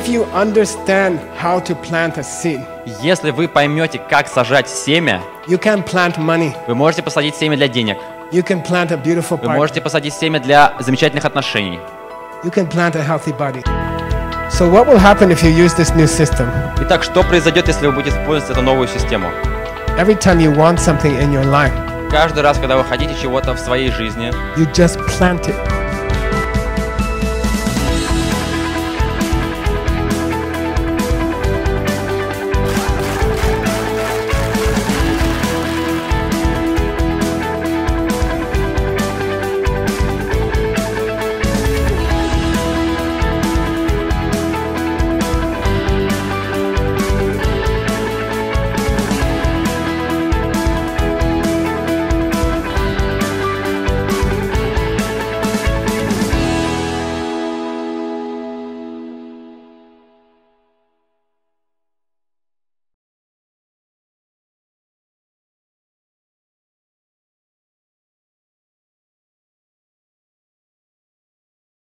you understand how to plant a seed, Если вы поймете, как сажать семя, you can plant money. вы можете посадить семя для денег, You can plant a beautiful вы partner. можете посадить семя для замечательных отношений. You can plant a healthy body. So what will happen if you use this new system? Итак, что произойдет, если вы будете использовать эту новую систему? Every time you want something in your life, Каждый раз, когда вы хотите чего-то в своей жизни, you just plant it.